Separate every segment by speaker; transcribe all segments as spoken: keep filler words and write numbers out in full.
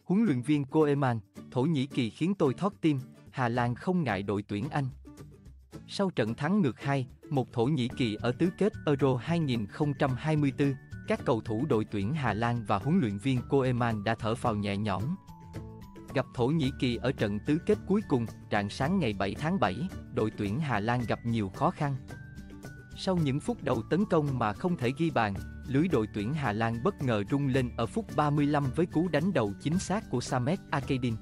Speaker 1: Huấn luyện viên Koeman, Thổ Nhĩ Kỳ khiến tôi thót tim, Hà Lan không ngại đội tuyển Anh. Sau trận thắng ngược hai một Thổ Nhĩ Kỳ ở tứ kết Euro hai không hai tư, các cầu thủ đội tuyển Hà Lan và huấn luyện viên Koeman đã thở phào nhẹ nhõm. Gặp Thổ Nhĩ Kỳ ở trận tứ kết cuối cùng, rạng sáng ngày bảy tháng bảy, đội tuyển Hà Lan gặp nhiều khó khăn. Sau những phút đầu tấn công mà không thể ghi bàn, lưới đội tuyển Hà Lan bất ngờ rung lên ở phút ba mươi lăm với cú đánh đầu chính xác của Samet Akedin.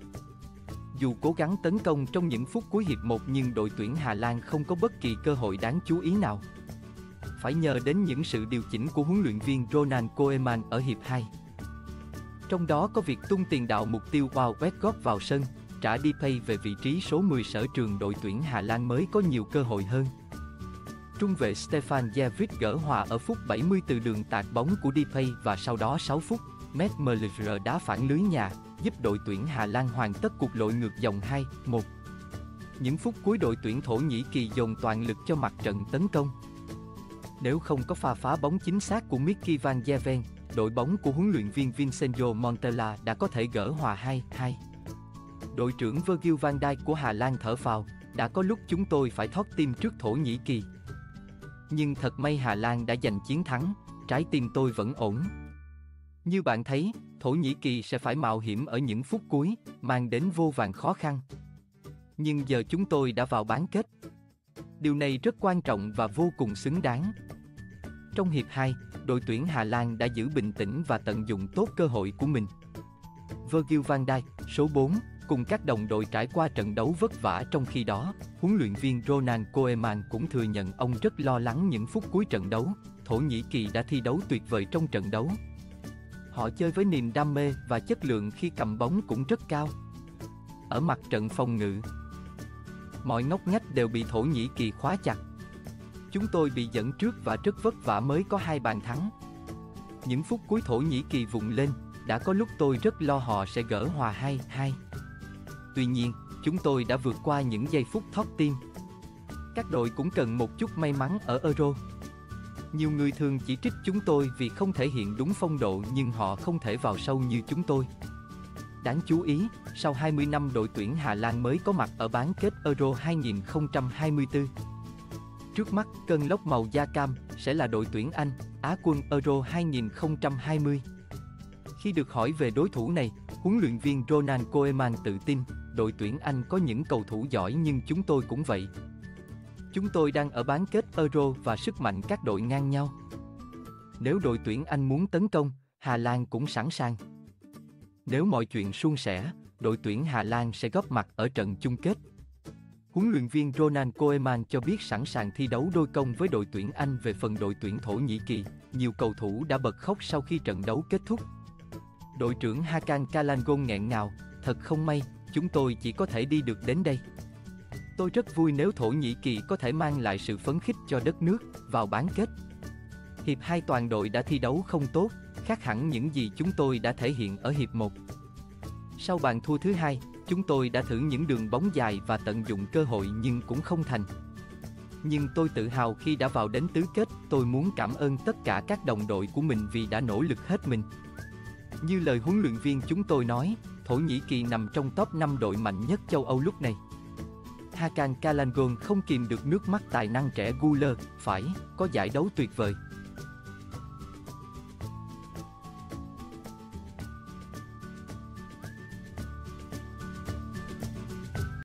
Speaker 1: Dù cố gắng tấn công trong những phút cuối hiệp một nhưng đội tuyển Hà Lan không có bất kỳ cơ hội đáng chú ý nào. Phải nhờ đến những sự điều chỉnh của huấn luyện viên Ronald Koeman ở hiệp hai. Trong đó có việc tung tiền đạo mục tiêu Wout Weghorst vào sân, trả Depay về vị trí số mười, sở trường đội tuyển Hà Lan mới có nhiều cơ hội hơn. Trung vệ Stefan Jervic gỡ hòa ở phút bảy mươi từ đường tạt bóng của Depay và sau đó sáu phút, Mats Möller đá phản lưới nhà, giúp đội tuyển Hà Lan hoàn tất cuộc lội ngược dòng hai một. Những phút cuối đội tuyển Thổ Nhĩ Kỳ dồn toàn lực cho mặt trận tấn công. Nếu không có pha phá bóng chính xác của Mickey van Gerwen, đội bóng của huấn luyện viên Vincenzo Montella đã có thể gỡ hòa hai hai. Đội trưởng Virgil van Dijk của Hà Lan thở phào, đã có lúc chúng tôi phải thót tim trước Thổ Nhĩ Kỳ. Nhưng thật may Hà Lan đã giành chiến thắng, trái tim tôi vẫn ổn. Như bạn thấy, Thổ Nhĩ Kỳ sẽ phải mạo hiểm ở những phút cuối, mang đến vô vàn khó khăn. Nhưng giờ chúng tôi đã vào bán kết. Điều này rất quan trọng và vô cùng xứng đáng. Trong hiệp hai, đội tuyển Hà Lan đã giữ bình tĩnh và tận dụng tốt cơ hội của mình. Virgil van Dijk, số bốn, cùng các đồng đội trải qua trận đấu vất vả, trong khi đó, huấn luyện viên Ronald Koeman cũng thừa nhận ông rất lo lắng những phút cuối trận đấu. Thổ Nhĩ Kỳ đã thi đấu tuyệt vời trong trận đấu. Họ chơi với niềm đam mê và chất lượng khi cầm bóng cũng rất cao. Ở mặt trận phòng ngự, mọi ngóc ngách đều bị Thổ Nhĩ Kỳ khóa chặt. Chúng tôi bị dẫn trước và rất vất vả mới có hai bàn thắng. Những phút cuối Thổ Nhĩ Kỳ vùng lên, đã có lúc tôi rất lo họ sẽ gỡ hòa hai hai. Tuy nhiên, chúng tôi đã vượt qua những giây phút thót tim. Các đội cũng cần một chút may mắn ở Euro. Nhiều người thường chỉ trích chúng tôi vì không thể hiện đúng phong độ, nhưng họ không thể vào sâu như chúng tôi. Đáng chú ý, sau hai mươi năm đội tuyển Hà Lan mới có mặt ở bán kết Euro hai không hai tư. Trước mắt, cơn lốc màu da cam sẽ là đội tuyển Anh, Á quân Euro hai không hai không. Khi được hỏi về đối thủ này, huấn luyện viên Ronald Koeman tự tin, đội tuyển Anh có những cầu thủ giỏi nhưng chúng tôi cũng vậy. Chúng tôi đang ở bán kết Euro và sức mạnh các đội ngang nhau. Nếu đội tuyển Anh muốn tấn công, Hà Lan cũng sẵn sàng. Nếu mọi chuyện suôn sẻ, đội tuyển Hà Lan sẽ góp mặt ở trận chung kết. Huấn luyện viên Ronald Koeman cho biết sẵn sàng thi đấu đôi công với đội tuyển Anh. Về phần đội tuyển Thổ Nhĩ Kỳ, nhiều cầu thủ đã bật khóc sau khi trận đấu kết thúc. Đội trưởng Hakan Çalhanoğlu nghẹn ngào, thật không may, chúng tôi chỉ có thể đi được đến đây. Tôi rất vui nếu Thổ Nhĩ Kỳ có thể mang lại sự phấn khích cho đất nước vào bán kết. Hiệp hai toàn đội đã thi đấu không tốt, khác hẳn những gì chúng tôi đã thể hiện ở hiệp một. Sau bàn thua thứ hai, chúng tôi đã thử những đường bóng dài và tận dụng cơ hội nhưng cũng không thành. Nhưng tôi tự hào khi đã vào đến tứ kết. Tôi muốn cảm ơn tất cả các đồng đội của mình vì đã nỗ lực hết mình. Như lời huấn luyện viên chúng tôi nói, Thổ Nhĩ Kỳ nằm trong top năm đội mạnh nhất châu Âu lúc này. Hakan Çalhanoğlu không kìm được nước mắt. Tài năng trẻ Güler, phải, có giải đấu tuyệt vời.